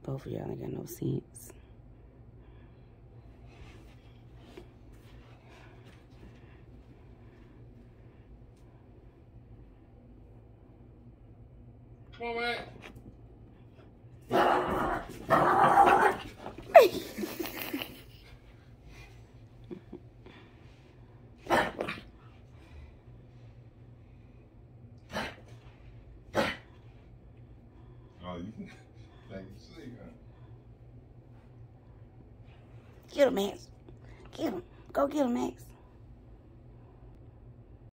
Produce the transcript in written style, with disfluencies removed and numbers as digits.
Both of y'all ain't got no sense. Come on, man. Oh, you can sleep, huh? Get him, Max. Get him. Go get him, Max.